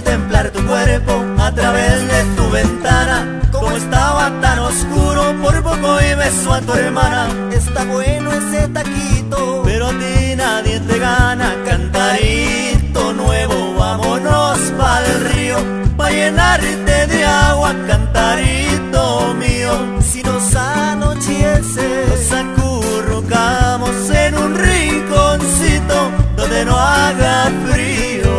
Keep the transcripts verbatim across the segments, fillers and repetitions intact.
contemplar tu cuerpo a través de tu ventana. Como estaba tan oscuro, por poco y beso a tu hermana. Está bueno ese taquito, pero a ti nadie te gana. Cantarito nuevo, vámonos pa'l río, pa' llenarte de agua, cantarito mío. Si nos anochece, nos acurrucamos en un rinconcito donde no haga frío.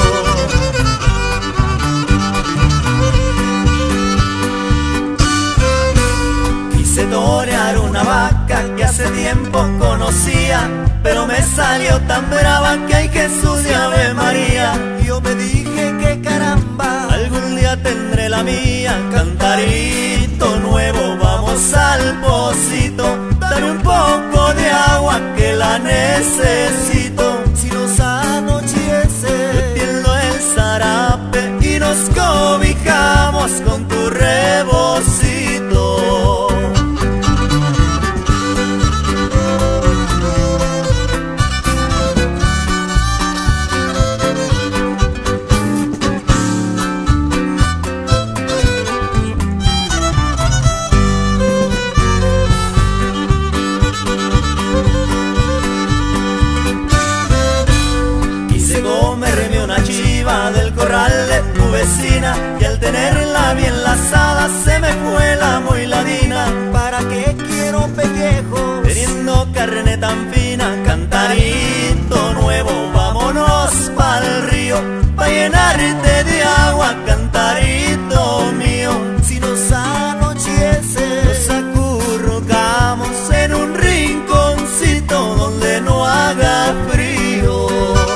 Quise torear una vaca que hace tiempo conocía, pero me salió tan brava que ay Jesús de Ave María. Yo me dije que caramba, algún día tendré la mía. Cantarito nuevo, vamos al pocito, dame un poco de agua que la necesito. Si nos anochece, tiendo el zarape y nos cobijamos con tu rebocito. Del corral de tu vecina, y al tenerla bien lazada se me fue la muy ladina. ¿Para qué quiero pellejos teniendo carne tan fina? Cantarito nuevo, vámonos pa'l río, pa' llenarte de agua, cantarito mío. Si nos anochece, nos acurrucamos en un rinconcito donde no haga frío.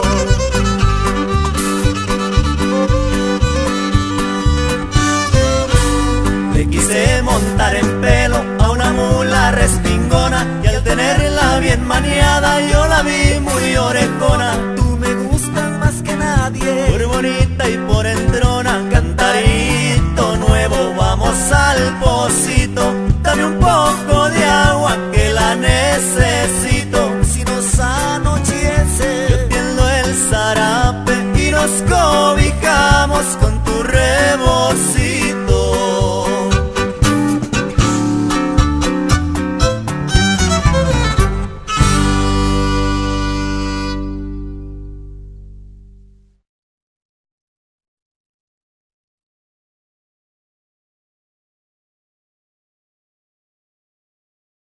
Quise montar en pelo a una mula respingona, y al tenerla bien maniada yo la vi muy orejona. Tú me gustas más que nadie, por bonita y por entrona. Cantarito nuevo, vamos al pocito, dame un poco de agua que la necesito. Si nos anochece, yo tiendo el zarape y nos cobijamos con tu rebocito.